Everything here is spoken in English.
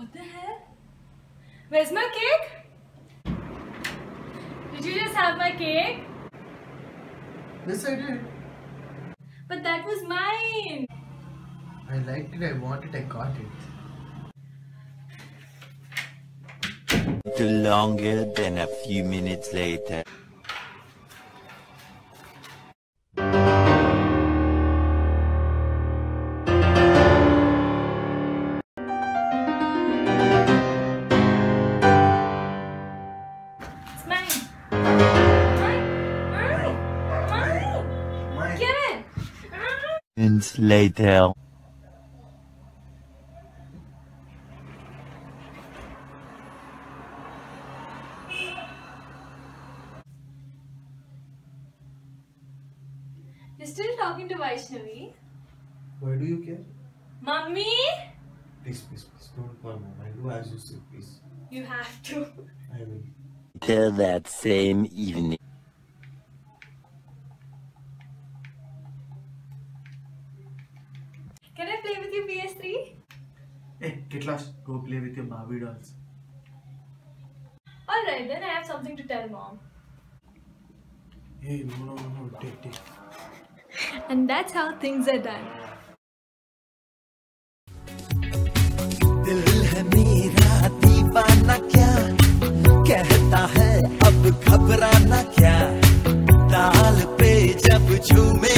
What the hell? Where's my cake? Did you just have my cake? Yes, I did. But that was mine. I liked it, I want it, I got it. Longer than a few minutes later. It's mine. Mine. Get it. Minutes later. You're still talking to Vaishnavi? Why do you care? Mummy? Please, don't call mom. I do as you say, please. You have to. I will. Till that same evening. Can I play with your PS3? Hey, get lost. Go play with your Barbie dolls. Alright, then I have something to tell mom. Hey, no, take. And that's how things are done. दिल है मेरा दीवाना क्या कहता है अब घबराना क्या ताल पे जब झूमे